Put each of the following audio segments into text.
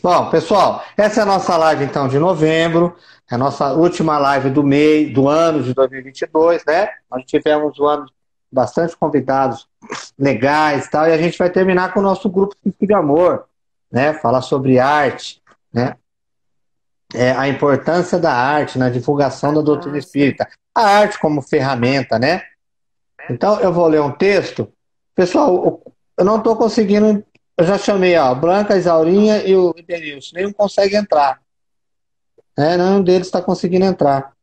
Bom, pessoal, essa é a nossa live então de novembro, é a nossa última live do mês, do ano de 2022, né? Nós tivemos um ano bastante convidados legais e tal, e a gente vai terminar com o nosso grupo de amor, né? Falar sobre arte, né? A importância da arte na divulgação da doutrina Ah, sim. espírita. A arte como ferramenta, né? Então, eu vou ler um texto. Pessoal, eu não estou conseguindo. Eu já chamei ó, a Blanca, a Isaurinha e o Ibenilson. Nenhum consegue entrar. Né? Nenhum deles está conseguindo entrar.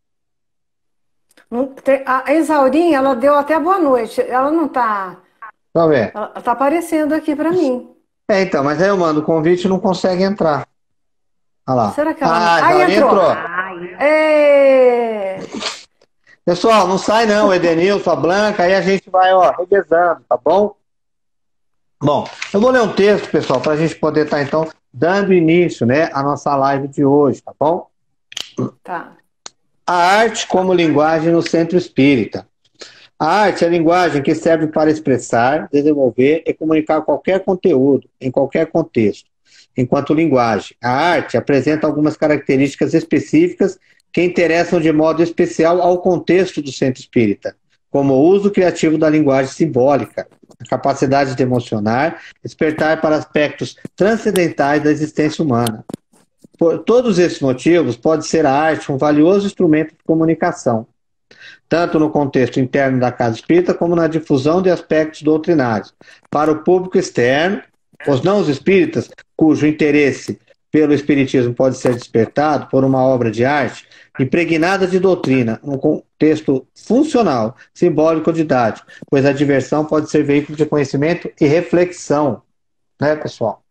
A Exaurinha, ela deu até boa noite. Ela não tá. Vamos ver. Ela tá aparecendo aqui para mim. Então, mas aí eu mando o convite e não consegue entrar. Olha lá. Será que ela não. Ah, a Aí Isaurinha entrou. entrou. É... Pessoal, não sai não, o Edenilson, a Blanca, aí a gente vai, ó, revezando, tá bom? Bom, eu vou ler um texto, pessoal, para a gente poder estar, então, dando início, né, à nossa live de hoje, tá bom? Tá. A arte como linguagem no centro espírita. A arte é a linguagem que serve para expressar, desenvolver e comunicar qualquer conteúdo, em qualquer contexto. Enquanto linguagem, a arte apresenta algumas características específicas que interessam de modo especial ao contexto do centro espírita, como o uso criativo da linguagem simbólica, a capacidade de emocionar, despertar para aspectos transcendentais da existência humana. Por todos esses motivos, pode ser a arte um valioso instrumento de comunicação tanto no contexto interno da casa espírita como na difusão de aspectos doutrinários. Para o público externo, os não espíritas, cujo interesse pelo espiritismo pode ser despertado por uma obra de arte impregnada de doutrina, um contexto funcional, simbólico ou didático, pois a diversão pode ser veículo de conhecimento e reflexão, né, pessoal?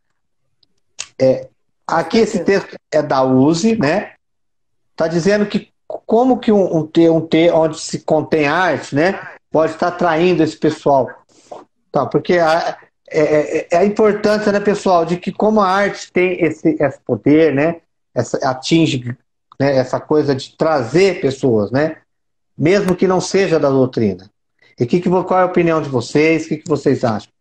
Com Aqui esse certeza. texto é da USE, né? Está dizendo que como que um T onde se contém arte, né, pode estar atraindo esse pessoal. Tá, porque a importância, né, pessoal, de que como a arte tem esse poder, né, atinge, né, essa coisa de trazer pessoas, né, mesmo que não seja da doutrina. E qual é a opinião de vocês? O que vocês acham?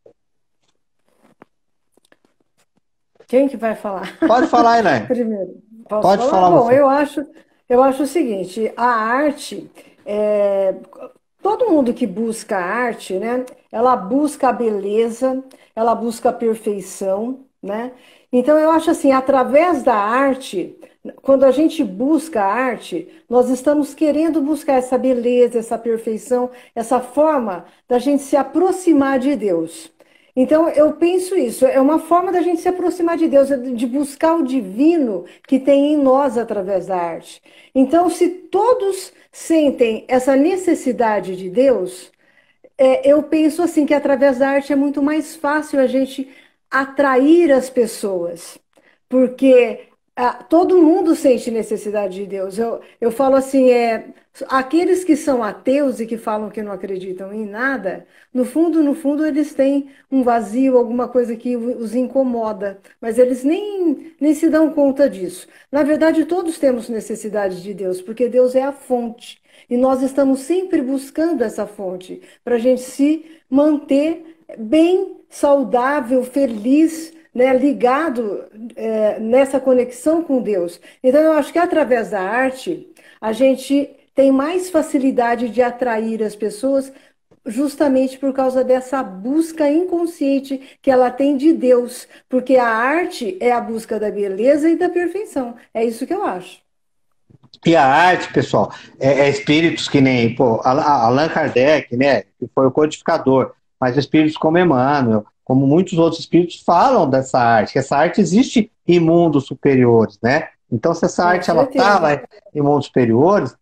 Quem que vai falar? Pode falar, Elaine. Primeiro, posso Pode falar? falar Bom, você. eu acho o seguinte, a arte, é, todo mundo que busca arte, né? Ela busca a beleza, ela busca a perfeição, né? Então eu acho assim, através da arte, quando a gente busca a arte, nós estamos querendo buscar essa beleza, essa perfeição, essa forma da gente se aproximar de Deus. Então, eu penso isso, é uma forma da gente se aproximar de Deus, de buscar o divino que tem em nós através da arte. Então, se todos sentem essa necessidade de Deus, eu penso assim que através da arte é muito mais fácil a gente atrair as pessoas, porque todo mundo sente necessidade de Deus. Eu falo assim, aqueles que são ateus e que falam que não acreditam em nada, no fundo, eles têm um vazio, alguma coisa que os incomoda, mas eles nem se dão conta disso. Na verdade, todos temos necessidade de Deus, porque Deus é a fonte. E nós estamos sempre buscando essa fonte para a gente se manter bem, saudável, feliz, né, ligado, nessa conexão com Deus. Então, eu acho que através da arte, a gente tem mais facilidade de atrair as pessoas justamente por causa dessa busca inconsciente que ela tem de Deus, porque a arte é a busca da beleza e da perfeição. É isso que eu acho. E a arte, pessoal, é espíritos que nem pô, Allan Kardec, né, que foi o codificador, mas espíritos como Emmanuel, como muitos outros espíritos falam dessa arte, que essa arte existe em mundos superiores, né? Então, se essa Com arte ela está certeza. lá em mundos superiores,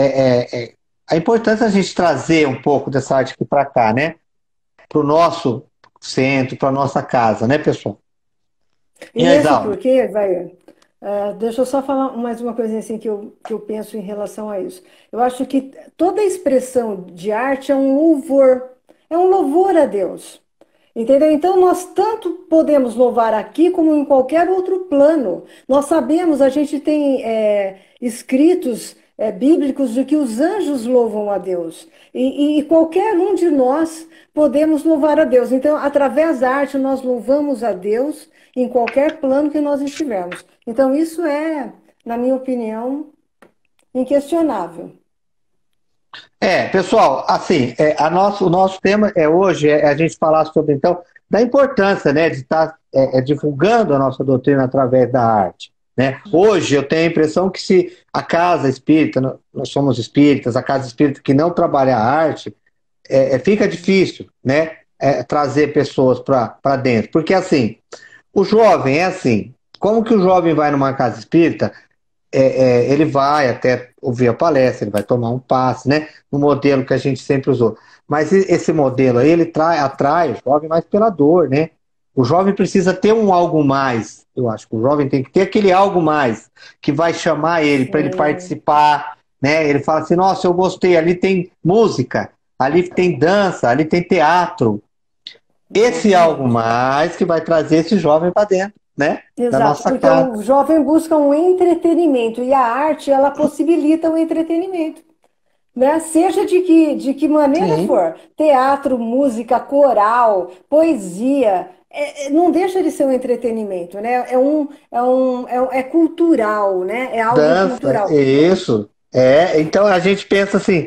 a importância a gente trazer um pouco dessa arte aqui para cá, né? Para o nosso centro, para a nossa casa, né, pessoal? E E aí, mesmo Isaura? porque, vai, deixa eu só falar mais uma coisinha assim que eu penso em relação a isso. Eu acho que toda expressão de arte é um louvor a Deus. Entendeu? Então, nós tanto podemos louvar aqui como em qualquer outro plano. Nós sabemos, a gente tem escritos. bíblicos de que os anjos louvam a Deus. E qualquer um de nós podemos louvar a Deus. Então, através da arte, nós louvamos a Deus em qualquer plano que nós estivermos. Então, isso é, na minha opinião, inquestionável. Pessoal, assim, o nosso tema hoje é a gente falar sobre, então, da importância, né, de estar divulgando a nossa doutrina através da arte, né? Hoje eu tenho a impressão que se a casa espírita, nós somos espíritas, a casa espírita que não trabalha a arte, fica difícil, né, trazer pessoas para dentro, porque assim, o jovem é assim, como que o jovem vai numa casa espírita? Ele vai até ouvir a palestra, ele vai tomar um passe, né? No modelo que a gente sempre usou. Mas esse modelo aí, ele atrai o jovem mais pela dor, né? O jovem precisa ter um algo mais. Eu acho que o jovem tem que ter aquele algo mais que vai chamar ele para ele Sim. participar, né? Ele fala assim: nossa, eu gostei, ali tem música, ali tem dança, ali tem teatro. Esse algo Exatamente. mais que vai trazer esse jovem para dentro, né? Da Exato, nossa porque casa. o jovem busca um entretenimento e a arte, ela possibilita o entretenimento, né? Seja de que maneira Sim, for, teatro, música, coral, poesia, não deixa de ser um entretenimento, né? É cultural, né? É algo dança, cultural. isso. Então a gente pensa assim,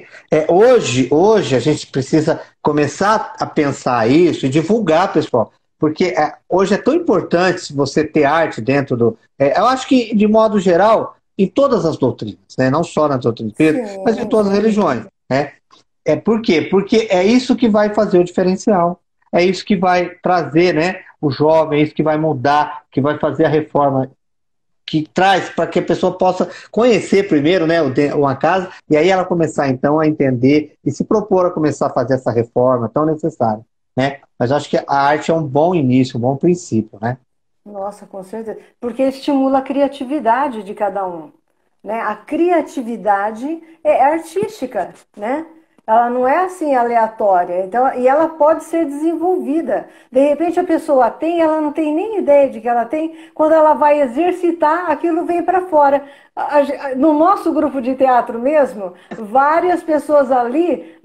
hoje a gente precisa começar a pensar isso e divulgar, pessoal, porque hoje é tão importante você ter arte dentro do. Eu acho que, de modo geral, em todas as doutrinas, né? Não só na doutrina espírita, mas em Sim, todas as sim. religiões. Né? Por quê? Porque é isso que vai fazer o diferencial. É isso que vai trazer, né, o jovem, é isso que vai mudar, que vai fazer a reforma que traz para que a pessoa possa conhecer primeiro, né, uma casa, e aí ela começar então a entender e se propor a começar a fazer essa reforma tão necessária, né? Mas eu acho que a arte é um bom início, um bom princípio, né? Nossa, com certeza. Porque estimula a criatividade de cada um, né? A criatividade é artística, né? Ela não é assim aleatória. Então, e ela pode ser desenvolvida. De repente a pessoa tem, ela não tem nem ideia de que ela tem. Quando ela vai exercitar, aquilo vem para fora. No nosso grupo de teatro mesmo, várias pessoas ali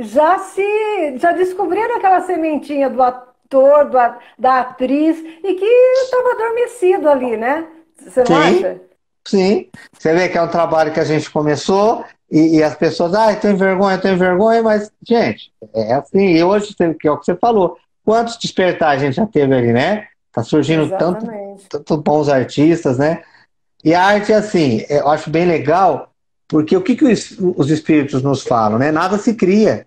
já descobriram aquela sementinha do ator, da atriz, e que estava adormecido ali, né? Você não Sim, acha? sim. Você vê que é um trabalho que a gente começou e as pessoas, eu tenho vergonha, mas, gente, é assim. E hoje, que é o que você falou, quantos despertar a gente já teve ali, né? Tá surgindo Exatamente. tanto bons artistas, né? E a arte, assim, eu acho bem legal, porque o que, que os espíritos nos falam, né? Nada se cria.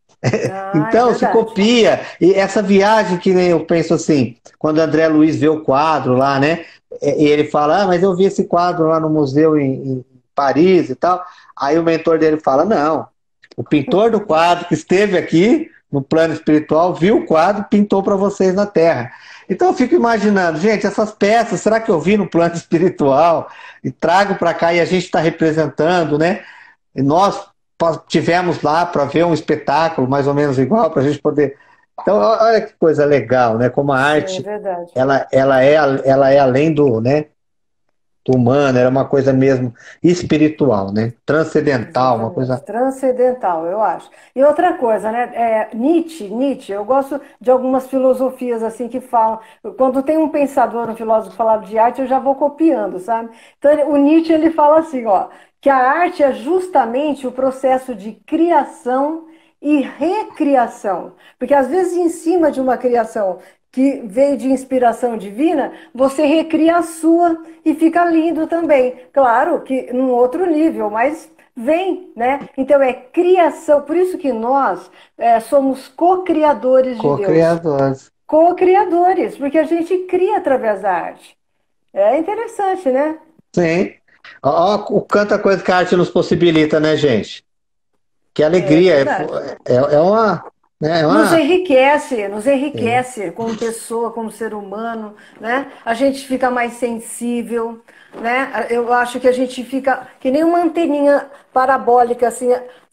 Ah, é Então, se verdade. copia. E essa viagem que nem eu penso assim, quando o André Luiz vê o quadro lá, né? E ele fala, mas eu vi esse quadro lá no museu em Paris e tal. Aí o mentor dele fala, não, o pintor do quadro que esteve aqui no plano espiritual viu o quadro e pintou para vocês na Terra. Então eu fico imaginando, gente, essas peças, será que eu vi no plano espiritual e trago para cá e a gente está representando, né? E nós tivemos lá para ver um espetáculo mais ou menos igual, para a gente poder. Então, olha que coisa legal, né? Como a Sim, é arte, verdade. ela é além do, né, do humano, era uma coisa mesmo espiritual, né? Transcendental, uma Exatamente. coisa. Transcendental, eu acho. E outra coisa, né? Nietzsche, eu gosto de algumas filosofias assim que falam. Quando tem um pensador, um filósofo falando de arte, eu já vou copiando, sabe? Então, o Nietzsche ele fala assim, ó, que a arte é justamente o processo de criação e recriação. Porque às vezes em cima de uma criação que veio de inspiração divina, você recria a sua e fica lindo também. Claro que num outro nível, mas vem, né? Então é criação, por isso que nós somos co-criadores de Deus. Co-criadores. Co-criadores, porque a gente cria através da arte. É interessante, né? Sim. Ó, o quanta coisa que a arte nos possibilita, né, gente? Que É alegria. verdade. É uma. Né, Nos sim. enriquece como pessoa, como ser humano, né? A gente fica mais sensível, né? Eu acho que a gente fica que nem uma anteninha parabólica, assim,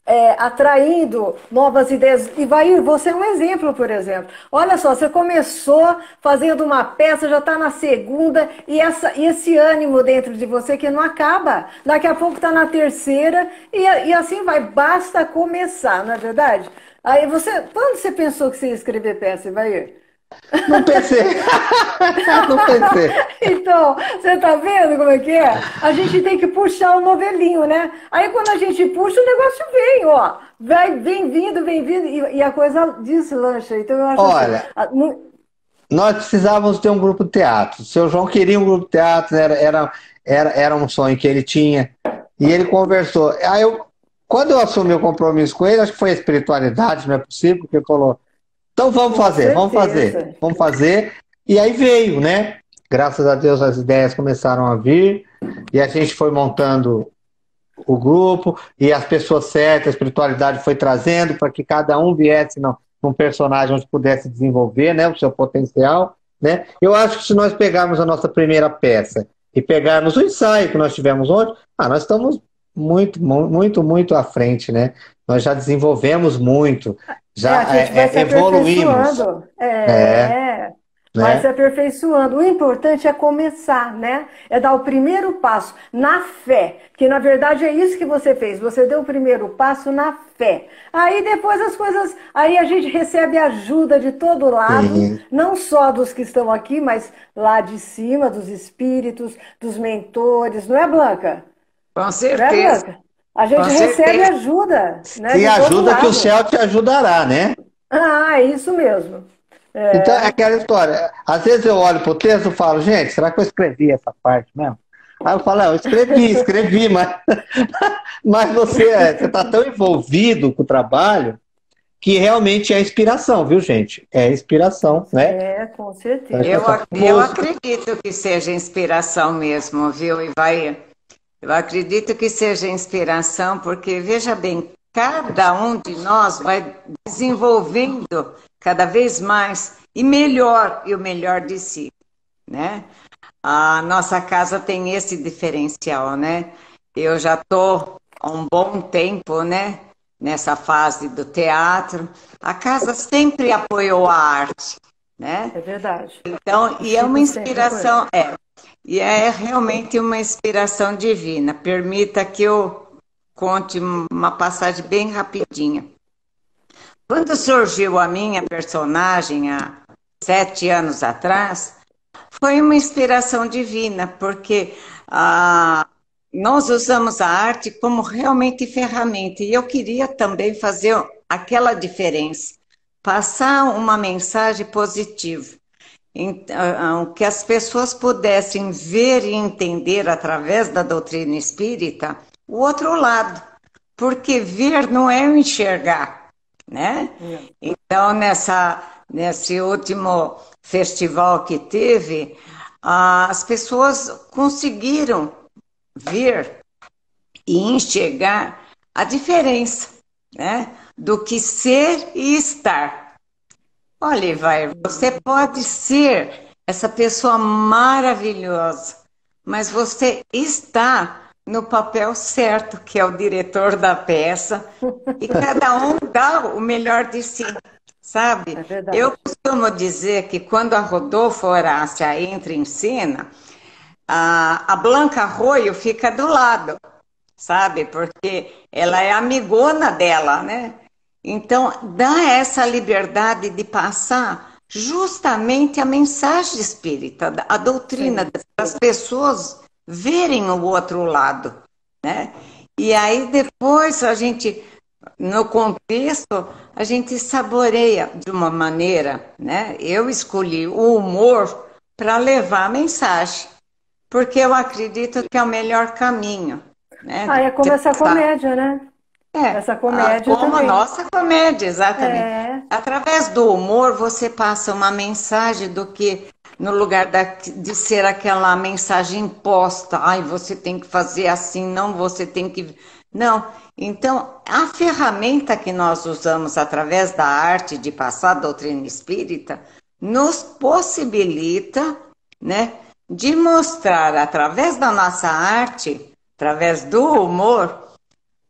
atraindo novas ideias. E vai, você é um exemplo, por exemplo. Olha só, você começou fazendo uma peça, já está na segunda, e esse ânimo dentro de você que não acaba. Daqui a pouco está na terceira, e assim vai. Basta começar, não é verdade? Aí você, quando você pensou que você ia escrever peça, vai? Não pensei. Não pensei. Então, você tá vendo como é que é? A gente tem que puxar o novelinho, né? Aí quando a gente puxa, o negócio vem, ó. Vai, vem vindo, e a coisa deslancha. Então eu acho assim. Olha, nós precisávamos ter um grupo de teatro. O seu João queria um grupo de teatro, era um sonho que ele tinha. E ele conversou. Quando eu assumi o compromisso com ele, acho que foi a espiritualidade, não é possível, porque ele falou, então vamos Com fazer, vamos certeza. fazer, vamos fazer. E aí veio, né? Graças a Deus as ideias começaram a vir, e a gente foi montando o grupo, e as pessoas certas, a espiritualidade foi trazendo para que cada um viesse num personagem onde pudesse desenvolver, né, o seu potencial, né? Eu acho que se nós pegarmos a nossa primeira peça e pegarmos o ensaio que nós tivemos ontem, nós estamos muito à frente, né? Nós já desenvolvemos muito, A já gente vai se evoluímos, aperfeiçoando. é, Vai se né? aperfeiçoando. O importante é começar, né? É dar o primeiro passo na fé, que na verdade é isso que você fez. Você deu o primeiro passo na fé. Aí depois as coisas, aí a gente recebe ajuda de todo lado, Sim, não só dos que estão aqui, mas lá de cima, dos espíritos, dos mentores, não é, Blanca? Com Não é, certeza, Blanca? A com gente recebe certeza. ajuda, né, se de todo ajuda que o lado. céu te ajudará, né? Ah, é isso mesmo. Então, é É, aquela história. Às vezes eu olho pro texto e falo, gente, será que eu escrevi essa parte mesmo? Aí eu falo, eu escrevi, mas você está tão envolvido com o trabalho que realmente é inspiração, viu, gente? É inspiração, né? com Eu, certeza. eu acredito que seja inspiração mesmo, viu, Ivaí? Eu acredito que seja inspiração, porque, veja bem, cada um de nós vai desenvolvendo cada vez mais e melhor, e o melhor de si, né? A nossa casa tem esse diferencial, né? Eu já estou há um bom tempo, né? Nessa fase do teatro. A casa sempre apoiou a arte, né? É verdade. Então, O e é uma Chico sempre apoiou. inspiração, e é realmente uma inspiração divina. Permita que eu conte uma passagem bem rapidinha. Quando surgiu a minha personagem há 7 anos atrás, foi uma inspiração divina, porque nós usamos a arte como realmente ferramenta. E eu queria também fazer aquela diferença, passar uma mensagem positiva. Então, que as pessoas pudessem ver e entender através da doutrina espírita o outro lado, porque ver não é o enxergar, né? Então, nesse último festival que teve, as pessoas conseguiram ver e enxergar a diferença, né? Do que ser e estar. Olha, Ivair, você pode ser essa pessoa maravilhosa, mas você está no papel certo, que é o diretor da peça, e cada um dá o melhor de si, sabe? É verdade. Eu costumo dizer que quando a Rodolfo Horácia entra em cena, a Blanca Arroio fica do lado, sabe? Porque ela é amigona dela, né? Então, dá essa liberdade de passar justamente a mensagem espírita, a doutrina, Sim. das pessoas verem o outro lado, né? E aí depois a gente, no contexto, a gente saboreia de uma maneira, né? Eu escolhi o humor para levar a mensagem, porque eu acredito que é o melhor caminho, né? É como essa comédia, né? Essa comédia Como a também. nossa comédia, exatamente. É, Através do humor, você passa uma mensagem do que no lugar de ser aquela mensagem imposta. Ai, você tem que fazer assim, não, você tem que. Não. Então, a ferramenta que nós usamos através da arte de passar a doutrina espírita nos possibilita, né, de mostrar através da nossa arte, através do humor,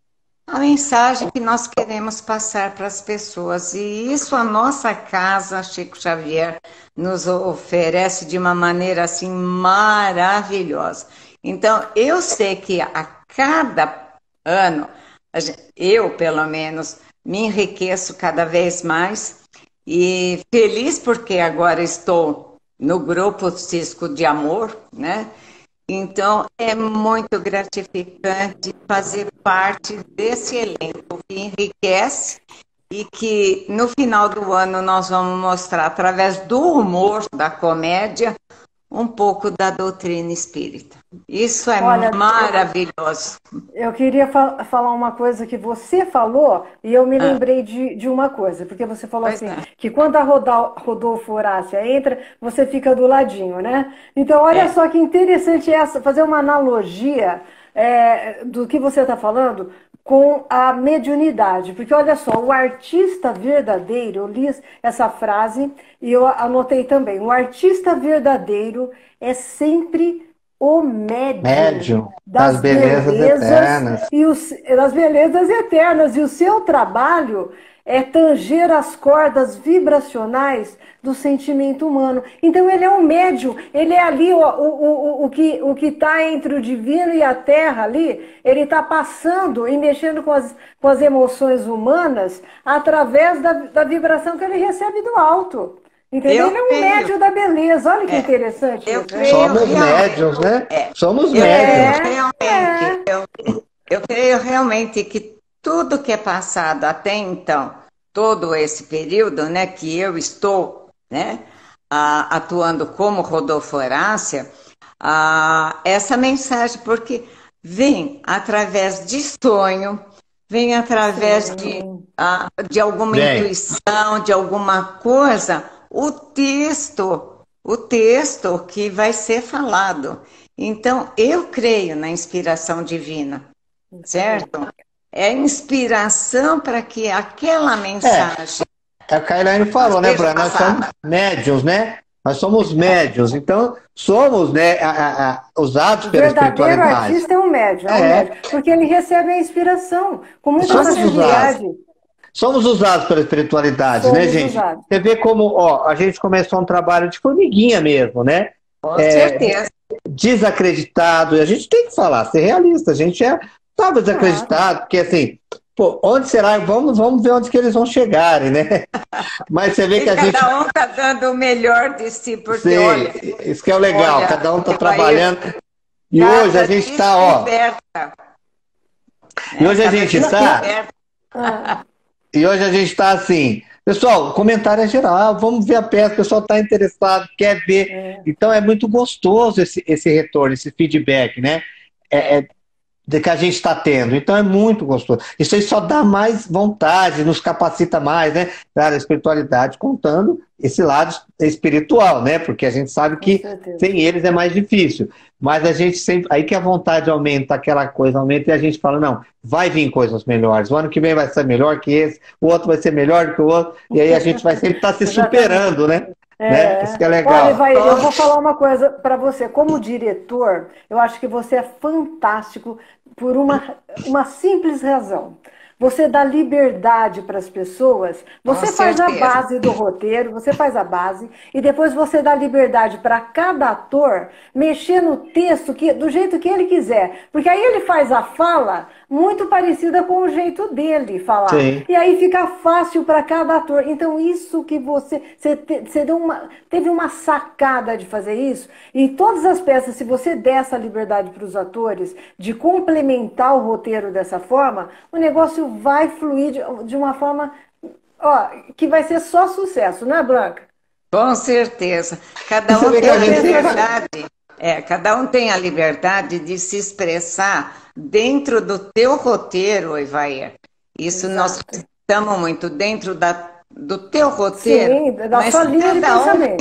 a mensagem que nós queremos passar para as pessoas. E isso a nossa casa, Chico Xavier, nos oferece de uma maneira assim maravilhosa. Então, eu sei que a cada ano, eu pelo menos, me enriqueço cada vez mais e feliz porque agora estou no grupo Cisco de Amor, né? Então, é muito gratificante fazer parte desse elenco que enriquece e que no final do ano nós vamos mostrar, através do humor, da comédia, um pouco da doutrina espírita. Isso é Olha, maravilhoso. eu queria falar uma coisa que você falou e eu me lembrei de uma coisa, porque você falou Pois assim, é. que quando a Rodolfo Horácia entra, você fica do ladinho, né? Então, olha só que interessante essa, fazer uma analogia do que você está falando com a mediunidade, porque olha só, o artista verdadeiro, eu li essa frase e eu anotei também, o artista verdadeiro é sempre o médium Médium das das belezas eternas. das belezas eternas. E o seu trabalho é tanger as cordas vibracionais do sentimento humano. Então ele é um médium, ele é ali o que está entre o divino e a terra ali, ele está passando e mexendo com as emoções humanas através da vibração que ele recebe do alto. Entendeu? Ele é um médium da beleza. Olha que interessante. Eu isso, creio Somos realmente. médiums, né? Somos Eu médiums. creio realmente, eu creio realmente que tudo que é passado até então, todo esse período, né, que eu estou, né, atuando como Rodolfo Horácia, essa mensagem, porque vem através de sonho, vem através de alguma Bem. intuição, de alguma coisa, o texto que vai ser falado. Então, eu creio na inspiração divina, certo? É inspiração para que aquela mensagem A Kailane falou, né, seja Bruna? Nós somos passada. médiums, né? Nós somos médiums, então somos, né, usados O pela verdadeiro espiritualidade. artista é um médium, porque ele recebe a inspiração com muita Somos facilidade. Somos usados pela espiritualidade, né, Somos gente? usados. Você vê como, ó, a gente começou um trabalho de formiguinha mesmo, né? Com certeza. Desacreditado, e a gente tem que falar, ser realista, a gente estava desacreditado, porque assim, pô, onde será? Vamos ver onde que eles vão chegarem, né? Mas você vê E que a gente. cada um está dando o melhor de si, porque Sim, olha, isso que é o legal, olha, cada um está vai trabalhando. E cada hoje a gente está, ó. descoberta. E hoje a Cada gente está. descoberta. E hoje a gente está assim. Pessoal, o comentário é geral, vamos ver a peça, o pessoal está interessado, quer ver. Então é muito gostoso esse retorno, esse feedback, né? De que a gente está tendo. Então é muito gostoso. Isso aí só dá mais vontade, nos capacita mais, né? Cara, a espiritualidade contando esse lado espiritual, né? Porque a gente sabe que sem eles é mais difícil. Mas a gente sempre. Aí que a vontade aumenta, aquela coisa aumenta, e a gente fala, não, vai vir coisas melhores. O ano que vem vai ser melhor que esse, o outro vai ser melhor que o outro, e aí a gente vai sempre estar se superando, né? Né? Isso que é legal. Olha, eu vou falar uma coisa para você. Como diretor, eu acho que você é fantástico por uma simples razão. Você dá liberdade para as pessoas, você faz a base do roteiro, você faz a base, e depois você dá liberdade para cada ator mexer no texto do jeito que ele quiser. Porque aí ele faz a fala muito parecida com o jeito dele falar. Sim. E aí fica fácil para cada ator. Então, isso que você teve uma sacada de fazer isso, e todas as peças, se você der essa liberdade para os atores de complementar o roteiro dessa forma, o negócio vai fluir de uma forma que vai ser só sucesso, não é, Blanca? Com certeza. Cada um tem a liberdade. Cada um tem a liberdade de se expressar dentro do teu roteiro, Ivair. Isso nós estamos muito dentro do teu roteiro. Sim, da sua linha de pensamento.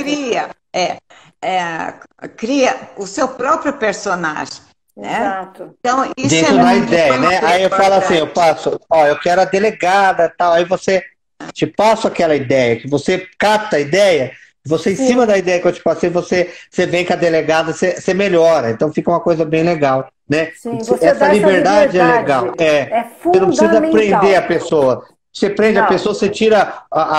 Cria o seu próprio personagem. Exato. Né? Então, isso dentro da ideia, né? Aí eu falo assim, eu passo, eu quero a delegada, tal. Aí você te passo aquela ideia, que você capta a ideia, você em cima da ideia que eu te passei, você vem com a delegada, você melhora. Então fica uma coisa bem legal. né? Sim, você Essa dá essa liberdade é liberdade. legal. É Você não precisa fundamental. prender a pessoa. Você prende a Não. pessoa, você tira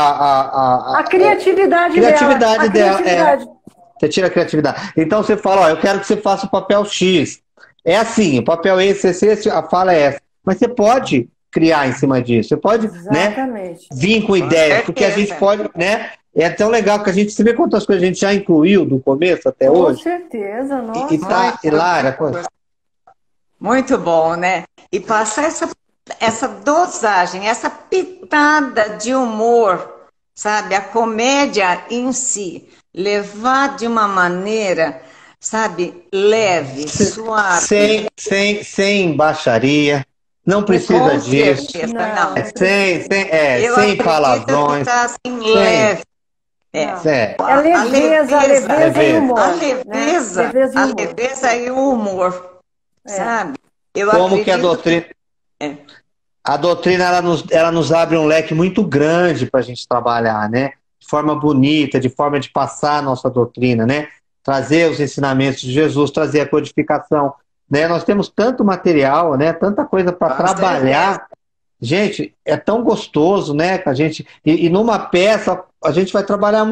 A criatividade dela. criatividade A dela. criatividade. Você tira a criatividade. Então você fala, ó, eu quero que você faça o papel X. É assim, o papel esse, a fala é essa. Mas você pode criar em cima disso. Você pode, né, Exatamente. vir com ideias, porque a gente pode, né? É tão legal que a gente, você vê quantas coisas a gente já incluiu do começo até Com hoje. certeza, E tá hilária a coisa. Muito bom, né? E passar essa dosagem, essa pitada de humor, sabe? A comédia em si, levar de uma maneira, sabe, leve, suave. Sem baixaria. Não precisa Com disso. certeza, Não. não. Sem Eu acredito palavrões. que tá assim, leve. Não. É. É leveza e humor. A né? leveza e o humor, sabe? Eu Como que a acredito doutrina. É. A doutrina ela nos abre um leque muito grande para a gente trabalhar, né? De forma bonita, de forma de passar a nossa doutrina, né? Trazer os ensinamentos de Jesus, trazer a codificação, né? Nós temos tanto material, né? Tanta coisa para trabalhar. Gente, é tão gostoso, né? A gente e numa peça a gente vai trabalhar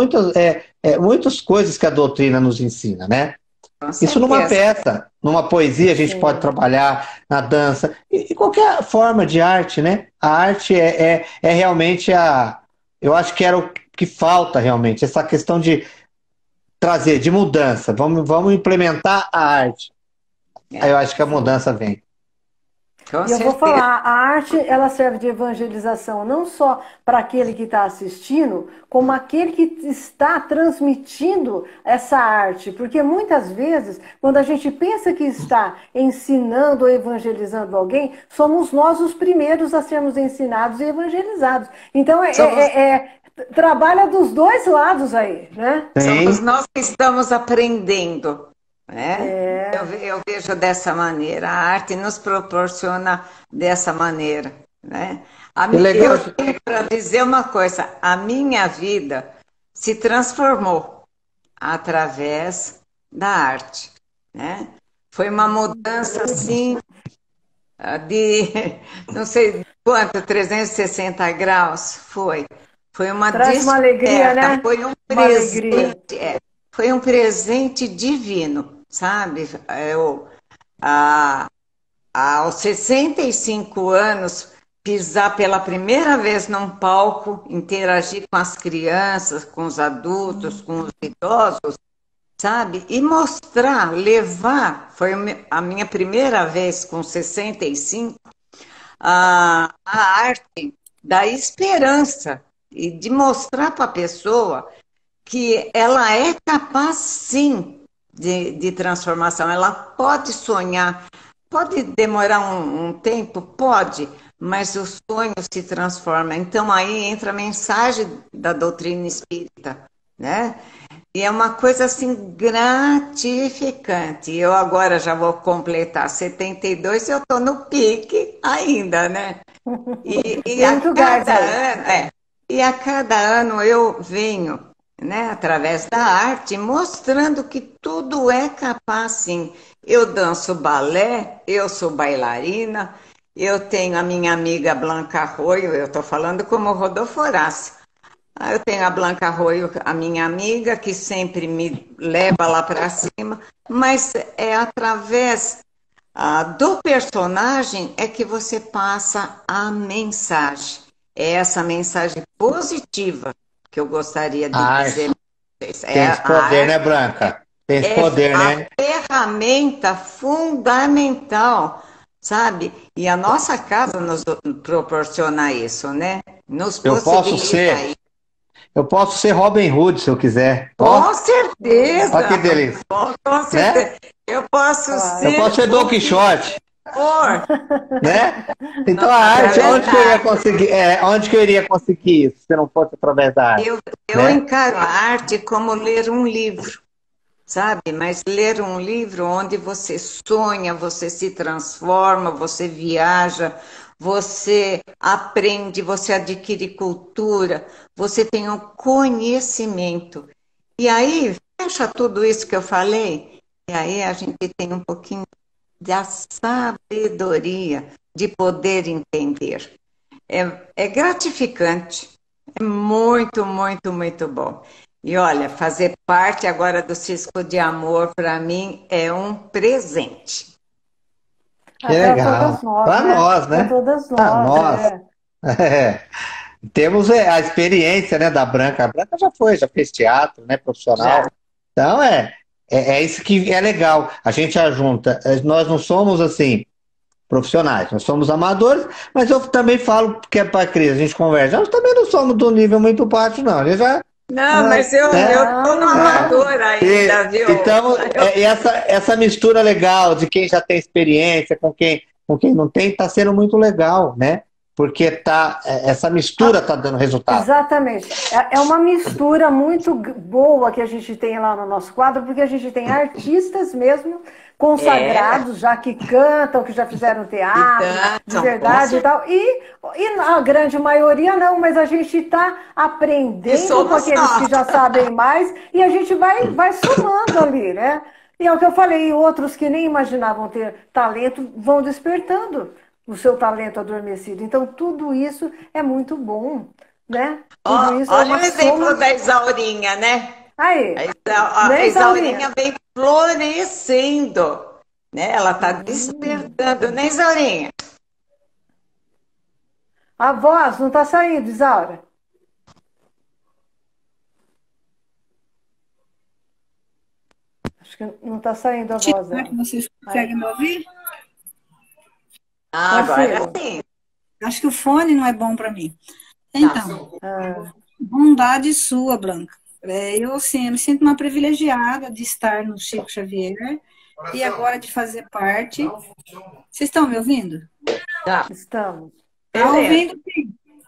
muitas coisas que a doutrina nos ensina, né? Isso numa peça, numa poesia a gente pode trabalhar, na dança, e qualquer forma de arte, né? A arte é realmente eu acho que era o que falta realmente, essa questão de trazer, de mudança. Vamos implementar a arte. Aí eu acho que a mudança vem. E eu vou falar, a arte ela serve de evangelização não só para aquele que está assistindo, como aquele que está transmitindo essa arte. Porque muitas vezes, quando a gente pensa que está ensinando ou evangelizando alguém, somos nós os primeiros a sermos ensinados e evangelizados. Então, trabalha dos dois lados aí, né? Somos nós que estamos aprendendo. Né? Eu vejo dessa maneira, a arte nos proporciona dessa maneira. Né? Eu tenho para dizer uma coisa: a minha vida se transformou através da arte. Né? Foi uma mudança assim, de não sei quanto, 360 graus foi. Foi uma Traz uma alegria, né? Foi um presente. Foi um presente divino, sabe? Aos 65 anos, pisar pela primeira vez num palco, interagir com as crianças, com os adultos, com os idosos, sabe? E mostrar, levar, foi a minha primeira vez com 65, a arte da esperança e de mostrar para a pessoa que ela é capaz, sim, de transformação. Ela pode sonhar, pode demorar um tempo, pode, mas o sonho se transforma. Então, aí entra a mensagem da doutrina espírita, né? E é uma coisa, assim, gratificante. Eu agora já vou completar 72 e eu estou no pique ainda, né? E a cada ano eu venho, né, através da arte, mostrando que tudo é capaz, sim. Eu danço balé, eu sou bailarina, eu tenho a minha amiga Blanca Arroio, eu estou falando como Rodolfo Horácio. Eu tenho a Blanca Arroio, a minha amiga, que sempre me leva lá para cima, mas é através do personagem é que você passa a mensagem. É essa mensagem positiva que eu gostaria de dizer para vocês. Tem esse poder, né, Branca? Tem esse poder, né? É a ferramenta fundamental, sabe? E a nossa casa nos proporciona isso, né? Nos possibilita isso. Eu posso ser Robin Hood, se eu quiser. Com certeza! Olha que delícia. Com certeza. Né? Eu posso ser Don Quixote. Né? Então a arte, onde que eu ia conseguir? Onde que eu iria conseguir isso, se não fosse através da arte? Eu encaro a arte como ler um livro, sabe? Mas ler um livro onde você sonha, você se transforma, você viaja, você aprende, você adquire cultura, você tem um conhecimento. E aí, fecha tudo isso que eu falei, e aí a gente tem um pouquinho da sabedoria de poder entender. É gratificante, é muito, muito, muito bom. E olha, fazer parte agora do Cisco de Amor, para mim, é um presente. Que Para legal. todas nós, Para né? nós, Para né? todas Para nós, nós. é. É. Temos a experiência, né, da Branca. A Branca já fez teatro, né, profissional. Já. Então, é isso que é legal. A gente ajunta. Nós não somos, assim, profissionais, nós somos amadores, mas eu também falo que é para Cris, a gente conversa. Nós também não somos do nível muito baixo, não. A gente já, Não, mas eu né? tô no Não, amador não. ainda, viu? Então, e essa mistura legal de quem já tem experiência com quem não tem, está sendo muito legal, né? Porque essa mistura está dando resultado. Exatamente. É uma mistura muito boa que a gente tem lá no nosso quadro, porque a gente tem artistas mesmo consagrados, já que cantam, que já fizeram teatro, de verdade e tal. E a grande maioria não, mas a gente está aprendendo com aqueles que já sabem mais e a gente vai somando ali, né? E é o que eu falei, outros que nem imaginavam ter talento vão despertando o seu talento adormecido. Então, tudo isso é muito bom, né? Tudo isso é Olha uma o exemplo soma. da Isaurinha, né? Aí, A né, Isaurinha Isaurinha? vem florescendo, né? Ela está despertando, né, Isaurinha? A voz não está saindo, Isaura? Acho que não está saindo a voz Será que dela. vocês conseguem me ouvir? Agora Consigo. sim. Acho que o fone não é bom para mim. Tá. Então, Ah, bondade sua, Blanca. Eu, assim, eu me sinto uma privilegiada de estar no Chico Xavier e agora de fazer parte. Vocês estão me ouvindo? Tá. estamos. Está ouvindo, sim.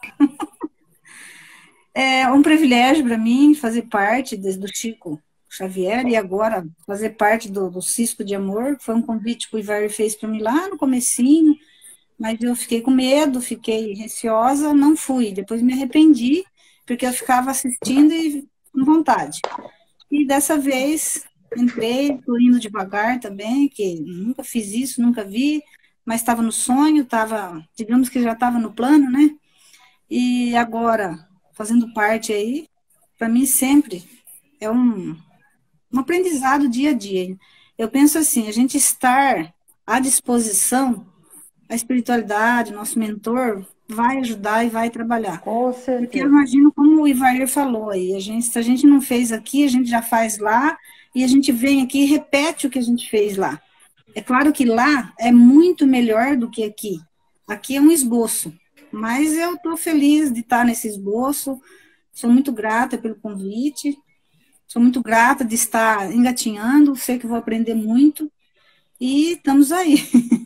É um privilégio para mim fazer parte do Chico Xavier e agora fazer parte do Cisco de Amor. Foi um convite que o Ivar fez para mim lá no comecinho, mas eu fiquei com medo, fiquei receosa, não fui. Depois me arrependi, porque eu ficava assistindo e com vontade. E dessa vez entrei, estou indo devagar também, que nunca fiz isso, nunca vi, mas estava no sonho, digamos que já estava no plano, né? E agora, fazendo parte aí, para mim sempre é um aprendizado dia a dia. Eu penso assim, a gente estar à disposição, a espiritualidade, nosso mentor, vai ajudar e vai trabalhar. Com Porque eu certeza. imagino como o Ivair falou aí, se a gente não fez aqui, a gente já faz lá, e a gente vem aqui e repete o que a gente fez lá. É claro que lá é muito melhor do que aqui. Aqui é um esboço, mas eu estou feliz de estar nesse esboço, sou muito grata pelo convite, sou muito grata de estar engatinhando, sei que vou aprender muito, e estamos aí.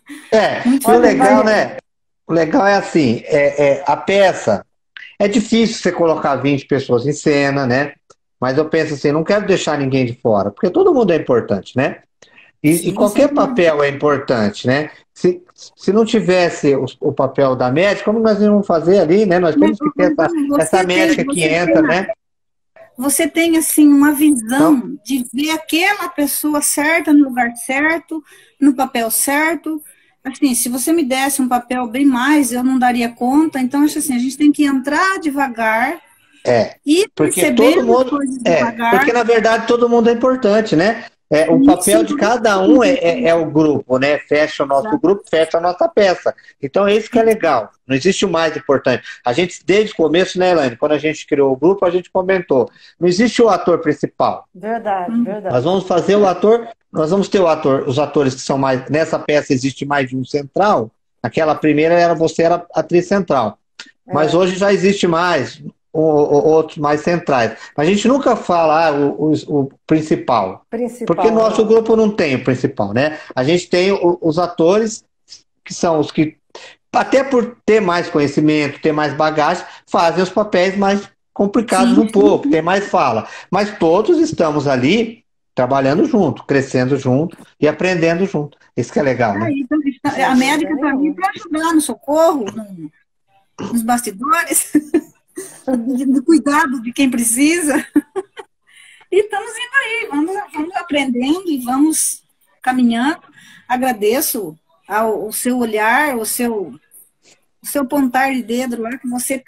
O legal, né? O legal é assim, a peça, é difícil você colocar 20 pessoas em cena, né? Mas eu penso assim, não quero deixar ninguém de fora, porque todo mundo é importante, né? E Sim, qualquer sim. papel é importante, né? Se não tivesse o papel da médica, como nós íamos fazer ali, né? Nós temos que ter essa médica que entra, né? Você tem, assim, uma visão Então, de ver aquela pessoa certa no lugar certo, no papel certo. Assim, se você me desse um papel bem mais, eu não daria conta. Então, acho assim, a gente tem que entrar devagar e porque perceber todo as mundo. coisas devagar. Porque na verdade todo mundo é importante, né? O papel de cada um é o grupo, né? Fecha o nosso grupo, fecha a nossa peça. Então é isso que é legal. Não existe o mais importante. A gente, desde o começo, né, Elaine? Quando a gente criou o grupo, a gente comentou. Não existe o ator principal. Verdade, Nós verdade. vamos fazer o ator. Nós vamos ter os atores que são mais. Nessa peça existe mais de um central. Aquela primeira você era atriz central. Mas hoje já existe mais. Outros mais centrais. Mas a gente nunca fala o principal. Porque nosso grupo não tem o principal, né? A gente tem os atores, que são os que, até por ter mais conhecimento, ter mais bagagem, fazem os papéis mais complicados um pouco, tem mais fala. Mas todos estamos ali trabalhando junto, crescendo junto e aprendendo junto. Isso que é legal, né? A médica está ali para ajudar no socorro, nos bastidores. Do cuidado de quem precisa. E estamos indo aí, vamos aprendendo e vamos caminhando. Agradeço o seu olhar, o seu pontar de dedo lá que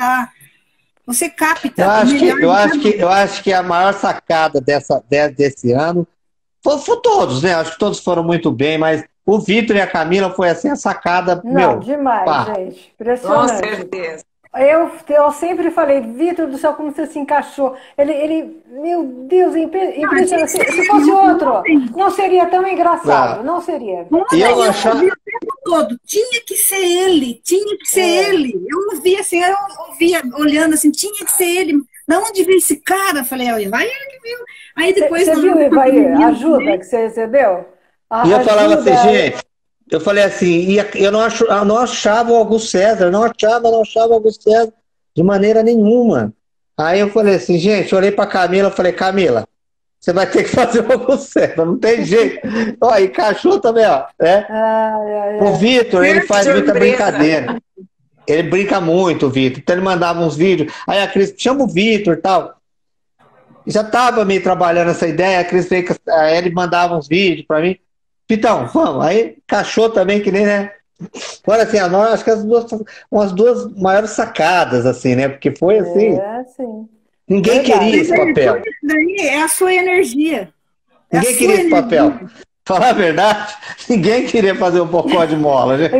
você capta. Eu acho que a maior sacada desse ano foi todos, né? Acho que todos foram muito bem, mas o Vitor e a Camila foi assim a sacada. Não, demais, gente. Impressionante. Com certeza. Eu sempre falei, Vitor do céu, como você se encaixou. Meu Deus, impressionante. Se fosse outro, não seria tão engraçado. Não seria. Eu achava... o tempo todo, tinha que ser ele, tinha que ser ele. Eu ouvia assim, olhando assim, tinha que ser ele. Da onde veio esse cara? Falei, vai ele que viu. Aí depois... Você viu, Ivair, a ajuda que você recebeu? E eu falava assim, gente... Eu falei assim, eu não achava o Augusto César, não achava o Augusto César de maneira nenhuma. Aí eu falei assim, gente, eu olhei pra Camila, eu falei, Camila, você vai ter que fazer o Augusto César, não tem jeito. Ó, encaixou também, ó. Né? O Vitor, ele faz muita brincadeira. Ele brinca muito, o Vitor. Então ele mandava uns vídeos, aí a Cris, chama o Vitor e tal. Já tava meio trabalhando essa ideia, a Cris veio, aí ele mandava uns vídeos pra mim. Então, vamos, aí encaixou também, que nem, né? Agora, assim, acho que umas duas maiores sacadas, assim, né? Porque foi assim. Sim. Ninguém queria esse papel. Isso daí é a sua energia. Ninguém queria esse papel. Falar a verdade, ninguém queria fazer um bocó de mola, né?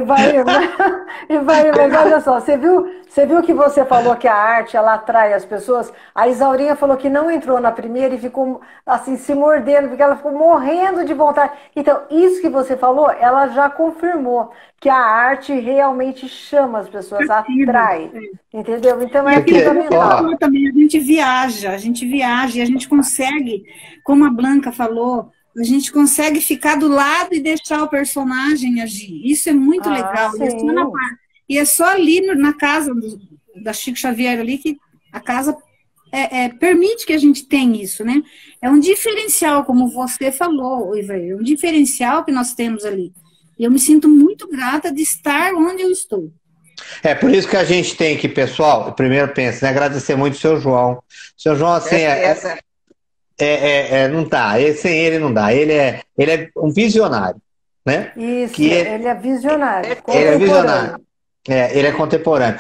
Mas olha só, você viu que você falou que a arte, ela atrai as pessoas? A Isaurinha falou que não entrou na primeira e ficou, assim, se mordendo, porque ela ficou morrendo de vontade. Então, isso que você falou, ela já confirmou que a arte realmente chama as pessoas, atrai, entendeu? Então, é fundamental. Também a gente viaja e a gente consegue, como a Blanca falou, a gente consegue ficar do lado e deixar o personagem agir. Isso é muito legal. E é só ali na casa da Chico Xavier ali que a casa permite que a gente tenha isso, né? É um diferencial, como você falou, Ivair, é um diferencial que nós temos ali. E eu me sinto muito grata de estar onde eu estou. É por isso que a gente tem que, pessoal, primeiro pensa, né, agradecer muito o seu João. O seu João, assim, não dá, sem ele não dá. Ele é um visionário, né? Isso, ele é visionário. Ele é visionário. Ele é contemporâneo.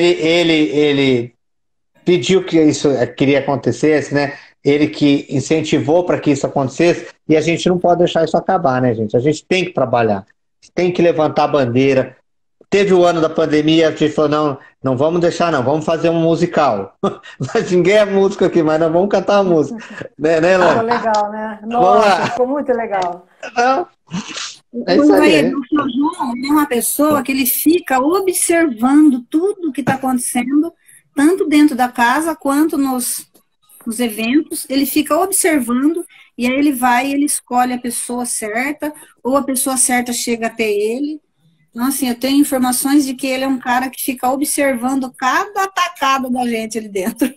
Ele pediu que isso queria acontecesse, né? Ele que incentivou para que isso acontecesse, e a gente não pode deixar isso acabar, né, gente? A gente tem que trabalhar, tem que levantar a bandeira. Teve o ano da pandemia, a gente falou, não vamos deixar, não, vamos fazer um musical. Mas ninguém é músico aqui, mas nós vamos cantar a música. Né, Elane? Ficou legal, né? Nossa, ficou muito legal. É isso aí. O João é uma pessoa que ele fica observando tudo o que está acontecendo, tanto dentro da casa quanto nos eventos. Ele fica observando e aí ele escolhe a pessoa certa, ou a pessoa certa chega até ele. Então, assim, eu tenho informações de que ele é um cara que fica observando cada atacada da gente ali dentro.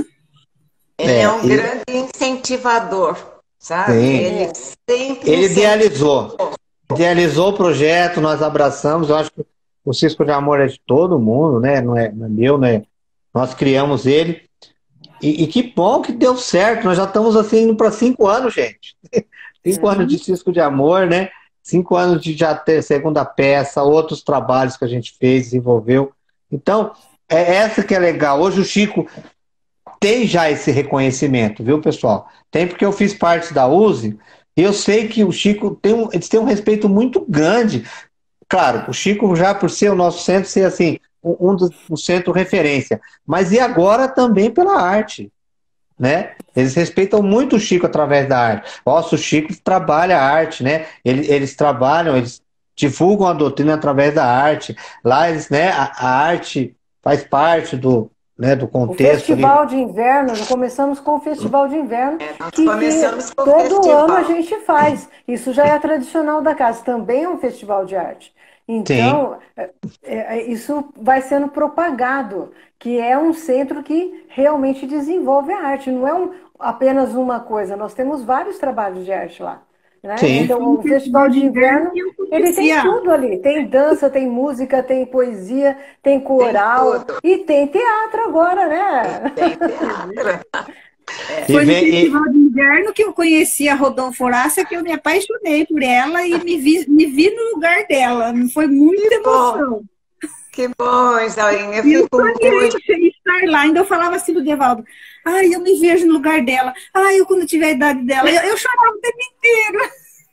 Ele é um grande incentivador, sabe? Sim. Ele idealizou o projeto, nós abraçamos. Eu acho que o Cisco de Amor é de todo mundo, né? Não é meu, né? Nós criamos ele. E que bom que deu certo. Nós já estamos assim indo para 5 anos, gente. 5 anos de Cisco de Amor, né? 5 anos de já ter segunda peça, outros trabalhos que a gente fez, desenvolveu. Então, é essa que é legal. Hoje o Chico tem já esse reconhecimento, viu, pessoal? Tem, porque eu fiz parte da USE, e eu sei que o Chico eles têm um respeito muito grande. Claro, o Chico já por ser o nosso centro, ser assim, um centro referência. Mas e agora também pela arte, né? Eles respeitam muito o Chico através da arte. Nossa, o Chico trabalha a arte, né? Eles trabalham, eles divulgam a doutrina através da arte. Lá eles, né? A arte faz parte do contexto. O Festival de Inverno, nós começamos com o Festival de Inverno, que todo ano a gente faz. Isso já é tradicional da casa. Também é um festival de arte. Então, isso vai sendo propagado, que é um centro que realmente desenvolve a arte. Não é apenas uma coisa, nós temos vários trabalhos de arte lá. Né? Então, o Festival de Inverno, ele tem tudo ali. Tem dança, tem música, tem poesia, tem coral e tem teatro agora, né? Tem teatro. Foi no vem, Festival de Inverno que eu conheci a Rodolfo Horácia, que eu me apaixonei por ela e me vi no lugar dela. Foi muita emoção. Que bom, Isaurinha. Eu E eu fico sonhei muito. em estar lá. Ainda eu falava assim do Devaldo. Ai, eu me vejo no lugar dela. Ai, eu quando tiver a idade dela. Eu chorava o tempo inteiro.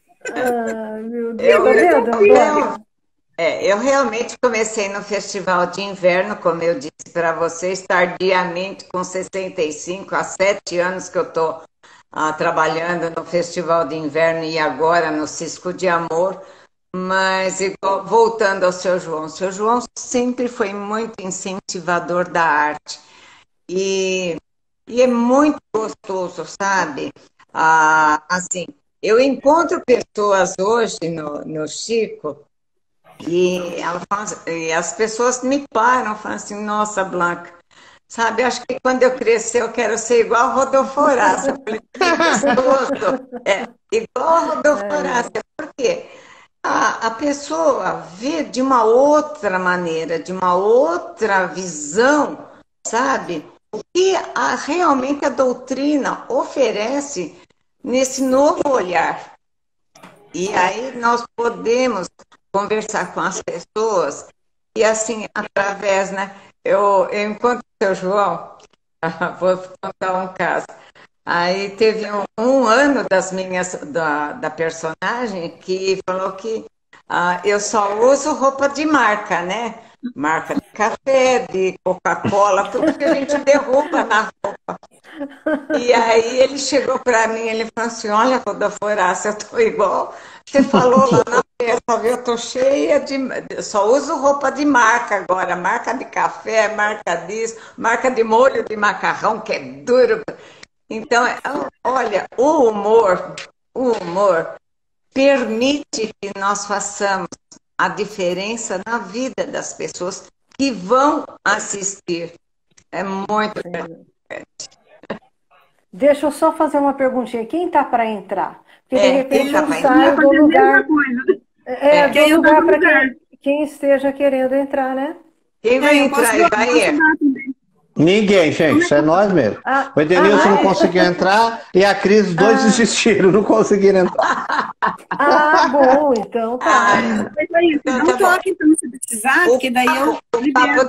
Ah, meu Deus, Eu, tá eu, vendo, eu, Antônia? eu realmente comecei no Festival de Inverno, como eu disse para vocês, tardiamente, com 65, há 7 anos que eu estou trabalhando no Festival de Inverno e agora no Cisco de Amor. Mas, voltando ao seu João sempre foi muito incentivador da arte. E, e é muito gostoso, sabe? Assim, eu encontro pessoas hoje no Chico e, e as pessoas me param, falam assim, nossa, Blanca, sabe, acho que quando eu crescer eu quero ser igual a Rodolfo Horácio. Eu falei, que gostoso! Igual a Rodolfo Horácio. Por quê? A pessoa vê de uma outra maneira, de uma outra visão, sabe? O que realmente a doutrina oferece nesse novo olhar. E aí nós podemos conversar com as pessoas e assim, através, né? Eu encontro o seu João, vou contar um caso. Aí teve um ano da personagem que falou que eu só uso roupa de marca, né? Marca de café, de Coca-Cola, tudo que a gente derruba na roupa. E aí ele chegou para mim, ele falou assim, olha, Rodolfo Horácio, eu tô igual. Você falou lá na peça, viu? Eu tô cheia só uso roupa de marca agora, marca de café, marca disso, marca de molho de macarrão, que é duro. Então, olha, o humor permite que nós façamos a diferença na vida das pessoas que vão assistir. É muito importante. Deixa eu só fazer uma perguntinha. Quem tá para entrar? Porque de Quem repente tá eu para saio entrar? do lugar. Que aí Do eu dou lugar para lugar. quem esteja querendo entrar, né? Quem vai Eu posso entrar aí, vai ir? dar também. ninguém, gente, isso é nós mesmo. O Edenilson não Vai. conseguiu entrar e a Cris, os dois desistiram, não conseguiram entrar. Bom, então tá. Mas aí, Então, dá um tá bom. toque então se precisar, porque daí eu libero.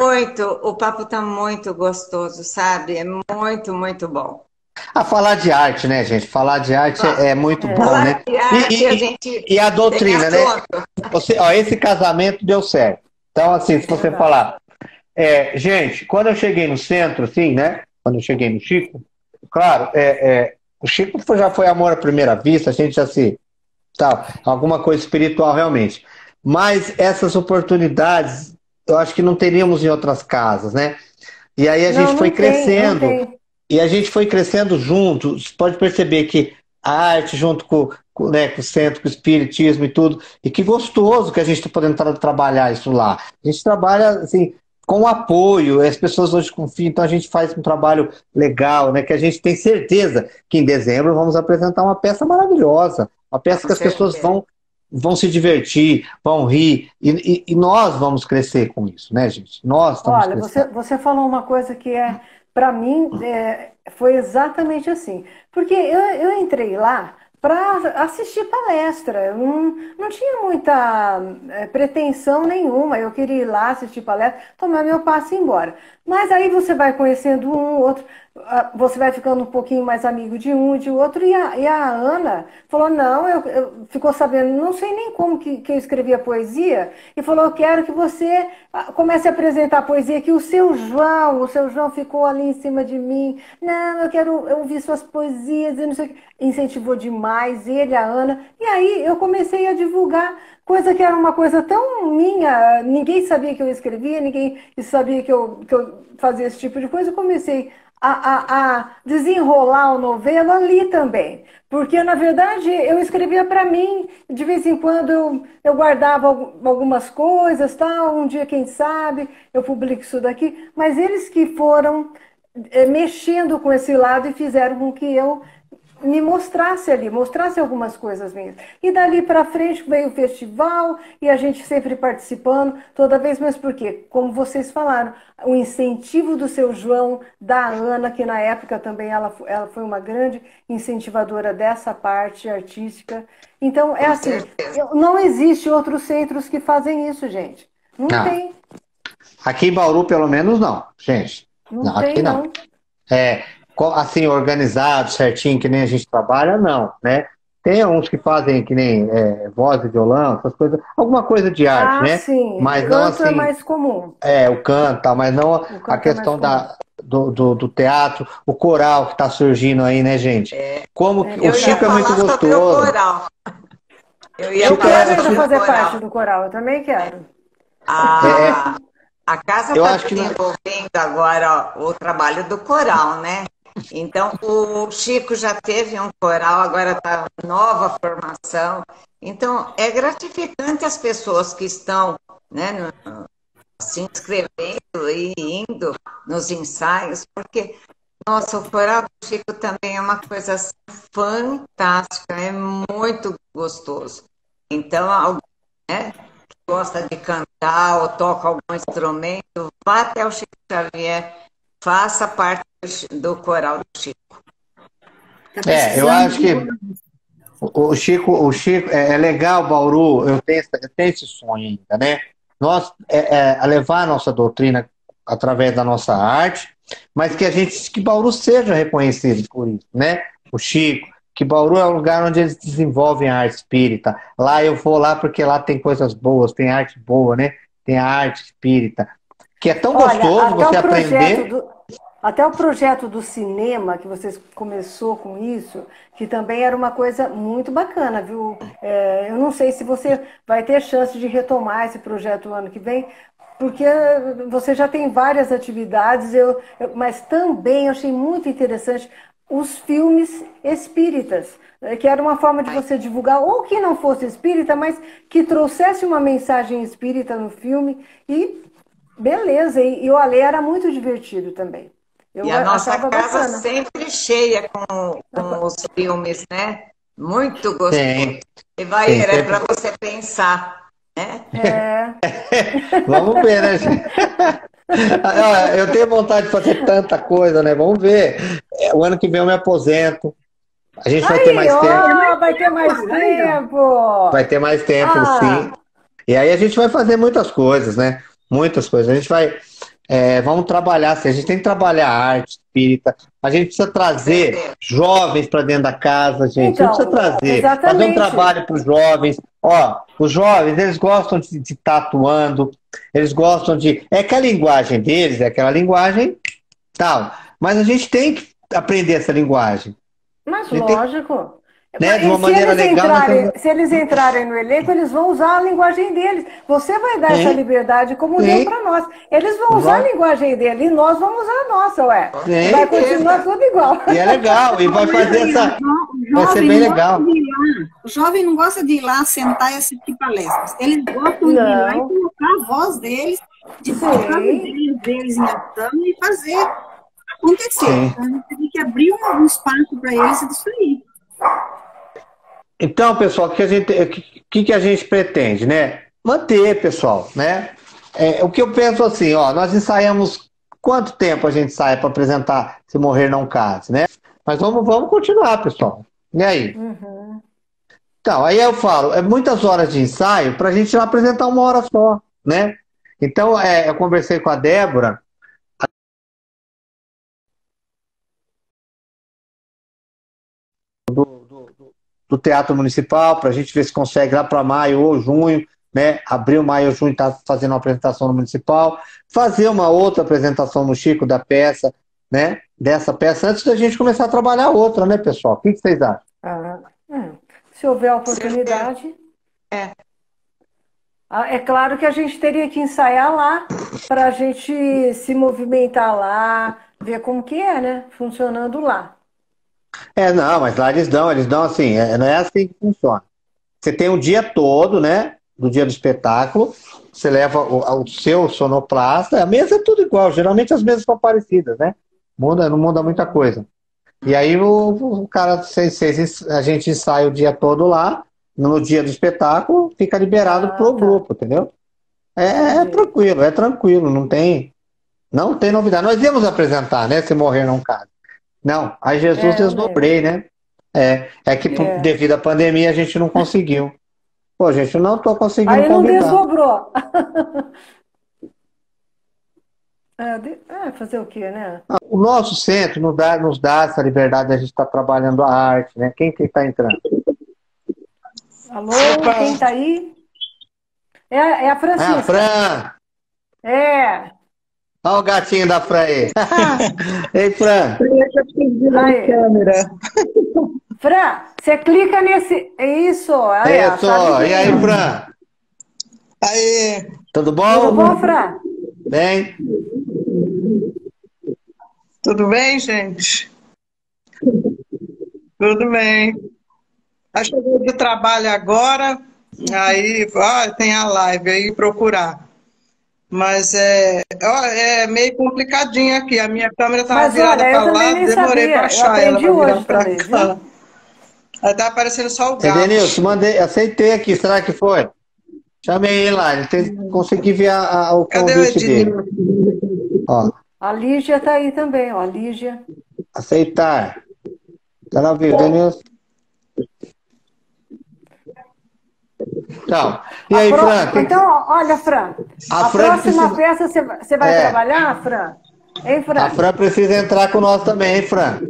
O papo tá muito gostoso, sabe? É muito, muito bom. Falar de arte, né, gente? Falar de arte é muito bom, Falar né? de arte, a gente E a tem doutrina, né? assunto. Esse casamento deu certo. Então, assim, se você Verdade. falar. Gente, quando eu cheguei no centro, assim, né? Quando eu cheguei no Chico, claro, o Chico já foi amor à primeira vista, a gente já se. Tal, alguma coisa espiritual realmente. Mas essas oportunidades, eu acho que não teríamos em outras casas, né? E aí a gente Não, foi não tem, não crescendo. tem. E a gente foi crescendo junto. Você pode perceber que a arte, junto né, com o centro, com o espiritismo e tudo, e que gostoso que a gente está podendo trabalhar isso lá. A gente trabalha assim, com apoio, as pessoas hoje confiam, então a gente faz um trabalho legal, né, que a gente tem certeza que em dezembro vamos apresentar uma peça maravilhosa, uma peça Com que as pessoas certeza. vão se divertir, vão rir, e nós vamos crescer com isso, né, gente? Nós estamos Olha, crescendo. você falou uma coisa que para mim, foi exatamente assim. Porque eu entrei lá para assistir palestra. Eu não tinha muita pretensão nenhuma. Eu queria ir lá assistir palestra, tomar meu passe e ir embora. Mas aí você vai conhecendo um, outro, você vai ficando um pouquinho mais amigo de um, de outro. E a Ana falou, não, ficou sabendo, não sei nem como que eu escrevia poesia, e falou, eu quero que você comece a apresentar a poesia, que o seu João ficou ali em cima de mim, não, eu quero ouvir suas poesias, e não sei o que. Incentivou demais, ele, a Ana, e aí eu comecei a divulgar, coisa que era uma coisa tão minha, ninguém sabia que eu escrevia, ninguém sabia que eu fazia esse tipo de coisa, eu comecei a desenrolar o novelo ali também. Porque, na verdade, eu escrevia para mim, de vez em quando eu guardava algumas coisas, tal, um dia, quem sabe, eu publico isso daqui, mas eles que foram mexendo com esse lado e fizeram com que eu me mostrasse ali, mostrasse algumas coisas minhas. E dali para frente veio o festival e a gente sempre participando, toda vez, mas por quê? Como vocês falaram, o incentivo do seu João, da Ana, que na época também ela foi uma grande incentivadora dessa parte artística. Então, é Com assim, certeza. não existe outros centros que fazem isso, gente. Não Ah, tem, aqui em Bauru, pelo menos, não, gente. não Não, aqui tem, não. não. É, assim, organizado, certinho, que nem a gente trabalha, não, né? Tem uns que fazem que nem voz e violão, essas coisas, alguma coisa de arte, Ah, né? sim, Mas não canto é assim, mais comum. o canto, tal, mas não O a canto é mais questão comum. do teatro, o coral que está surgindo aí, né, gente? Como que, o Pois Eu ia Chico é é. muito falar sobre o gostoso. coral. Eu ia Eu Chico falar quero é, ainda sobre o fazer parte coral. do coral, eu também quero. é, é, A casa eu está acho que não, desenvolvendo agora o trabalho do coral, né? Então, o Chico já teve um coral, agora está nova formação. Então, é gratificante as pessoas que estão, né, se inscrevendo e indo nos ensaios, porque, nossa, o coral do Chico também é uma coisa assim, fantástica, é muito gostoso. Então, alguém, né, que gosta de cantar ou toca algum instrumento, vá até o Chico Xavier, faça parte do coral do Chico. Tá eu precisando acho de que o Chico é legal, Bauru, eu tenho esse sonho ainda, né? Nós a levar a nossa doutrina através da nossa arte, mas que Bauru seja reconhecido por isso, né? O Chico, que Bauru é um lugar onde eles desenvolvem a arte espírita. Lá eu vou lá porque lá tem coisas boas, tem arte boa, né? Tem a arte espírita, que é tão Olha, gostoso você aprender. até o projeto do cinema, que vocês começou com isso, que também era uma coisa muito bacana, viu? Eu não sei se você vai ter chance de retomar esse projeto o ano que vem, porque você já tem várias atividades, mas também eu achei muito interessante os filmes espíritas, que era uma forma de você divulgar, ou que não fosse espírita, mas que trouxesse uma mensagem espírita no filme e beleza, e o Alê era muito divertido também. E Eu a nossa achava casa bacana. sempre cheia com os filmes, né? Muito gostoso. Tem, E vai, tem é para sempre. você pensar, né? É. Vamos ver, né, gente? Eu tenho vontade de fazer tanta coisa, né? Vamos ver. O ano que vem eu me aposento. A gente vai ter Aí, mais tempo. ó, vai ter mais tempo. Vai ter mais tempo, sim. Ah, E aí a gente vai fazer muitas coisas, né? Muitas coisas. A gente vai. Vamos trabalhar, assim, a gente tem que trabalhar a arte espírita. A gente precisa Com trazer certeza. jovens para dentro da casa, gente. A gente precisa então, trazer, fazer um exatamente. trabalho para os jovens. Ó, os jovens, eles gostam de estar atuando, eles gostam de. É que a linguagem deles é aquela linguagem tal. Mas a gente tem que aprender essa linguagem. Mas A gente tem que, lógico. né, de E uma maneira legal, nós temos. se eles entrarem no elenco, eles vão usar a linguagem deles. Você vai dar essa Sim, liberdade como deu sim, para nós. Eles vão usar a vai, linguagem deles e nós vamos usar a nossa, ué. Com E vai sim. continuar certeza. tudo igual. E é legal, e vai fazer essa. O Vai ser jovem bem não gosta legal. de ir lá. O jovem não gosta de ir lá sentar e assistir palestras. Eles gostam de ir lá e Não, colocar a voz deles, de colocar as sim. ideias deles em ação e fazer acontecer. Sim. Então, a gente tem que abrir um espaço para eles disso aí. Então, pessoal, o que a gente pretende, né? Manter, pessoal, né? O que eu penso assim, ó, nós ensaiamos quanto tempo a gente ensaia para apresentar Se Morrer Não Case, né? Mas vamos continuar, pessoal. E aí? Uhum. Então, aí eu falo, muitas horas de ensaio para a gente não apresentar uma hora só, né? Então, eu conversei com a Débora do Teatro Municipal para a gente ver se consegue lá para maio ou junho, né? Abril, maio ou junho está fazendo uma apresentação no Municipal, fazer uma outra apresentação no Chico da peça, né? Dessa peça, antes da gente começar a trabalhar outra, né, pessoal? O que vocês acham? Ah, se houver Certeza. oportunidade. É. É claro que a gente teria que ensaiar lá para a gente se movimentar lá, ver como que é, né? Funcionando lá. Não, mas lá eles dão assim, não é assim que funciona. Você tem o dia todo, né? Do dia do espetáculo, você leva o seu sonoplasta, a mesa é tudo igual, geralmente as mesas são parecidas, né? Não muda muita coisa. E aí o cara, a gente ensaia o dia todo lá, no dia do espetáculo, fica liberado pro tá. grupo, entendeu? Entendi. É tranquilo, não tem novidade. Nós íamos apresentar, né? Se morrer não caso. Não, aí Jesus Eu lembro. desdobrei, né? É que É. devido à pandemia a gente não conseguiu. Pô, gente, eu não tô conseguindo Aí não convidar. desdobrou. Fazer o quê, né? O nosso centro nos dá essa liberdade de a gente estar trabalhando a arte, né? Quem que está entrando? Alô, Opa, quem tá aí? É a Ah, a Francisca. Fran! É. Olha o gatinho da Fran aí. Ei, Fran! Primeiro que eu preciso virar a Aí. câmera. Fran, você clica nesse. Isso, aí, a Isso! E aí, chavezinha. Fran? Aí, Tudo Tudo bom? bom, Fran? Bem? tudo bem, gente? Tudo bem. Eu cheguei do trabalho agora, aí tem a live aí procurar. Mas é meio complicadinho aqui. A minha câmera estava Mas virada olha, eu para também lá, nem demorei para sabia. Eu achar ela aprendi para virar hoje para também, cá. viu? Aí tá aparecendo só o gato. Edenilson, mandei, aceitei aqui, será que foi? Chamei ele lá, consegui ver o Cadê o convite dele. Ednilson? Ó, A Lígia tá aí também, ó. A Lígia. aceitar. Tá ao vivo, Edenilson? Tchau. E aí, Fran? Então, olha, Fran, A a Fran próxima precisa. peça você vai É, trabalhar, Fran? Hein, a Fran? Fran precisa entrar com nós também, hein, Fran?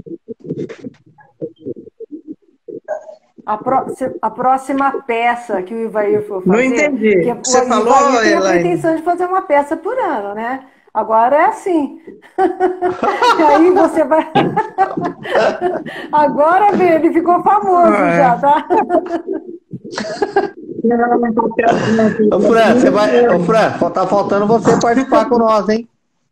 A próxima peça que o Ivair for Não fazer, porque entendi. o Você falou, Ivair tem a Elaine? pretensão de fazer uma peça por ano, né? Agora é assim. E aí você vai. Agora, vê, ele ficou famoso já, tá? Ô, Fran, você vai. Ô, Fran, tá faltando você participar com nós, hein?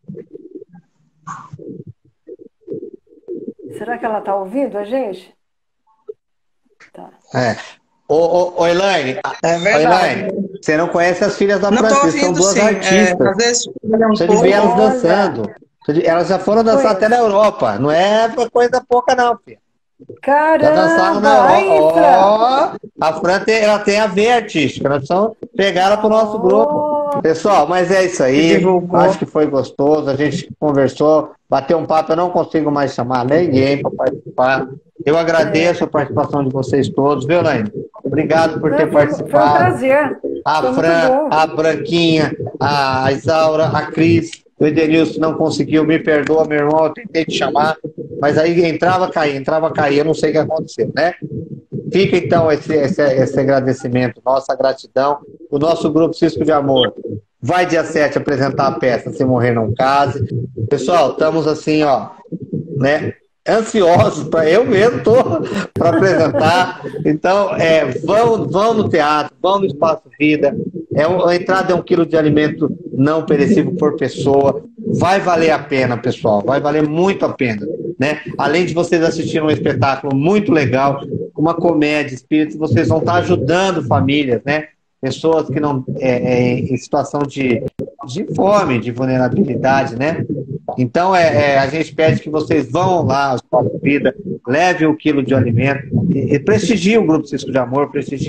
Será que ela tá ouvindo a gente? Tá. É. Ô, Elaine, É Elaine, verdade. você não conhece as filhas da Não estou Francisca, são ouvindo, duas sim. artistas. Às vezes olha um Você de ver elas pouco. dançando. Olha, Elas já foram não dançar até na conheço. Europa. Não é coisa pouca, não, filha. Já dançaram na Caramba! Europa. Aí, Fran! Ó, a Fran ela tem a veia artística. Nós precisamos pegar ela para o nosso grupo. Oh, Pessoal, mas é isso Que aí. divulgou. Acho que foi gostoso. A gente conversou, bateu um papo. Eu não consigo mais chamar ninguém para participar. Eu agradeço a participação de vocês todos, viu, Laine? Obrigado por ter foi um participado. prazer. A Foi muito Fran, bom. a Branquinha, a Isaura, a Cris, o Edenilson não conseguiu, me perdoa, meu irmão, eu tentei te chamar, mas aí entrava, caía, eu não sei o que aconteceu, né? Fica então esse agradecimento, nossa gratidão. O nosso grupo Cisco de Amor vai dia 7 apresentar a peça Se Morrer Não Case. Pessoal, estamos assim, ó, né? Ansiosos para eu mesmo tô para apresentar. Então, vão no teatro, vão no Espaço Vida. A entrada é 1 quilo de alimento não perecível por pessoa. Vai valer a pena, pessoal. Vai valer muito a pena, né? Além de vocês assistirem um espetáculo muito legal, uma comédia espírita, vocês vão estar ajudando famílias, né? Pessoas que não em situação de fome, de vulnerabilidade, né? Então, a gente pede que vocês vão lá, ao Espaço Vida, levem 1 quilo de alimento e prestigiem o Grupo Cisco de Amor, prestigiem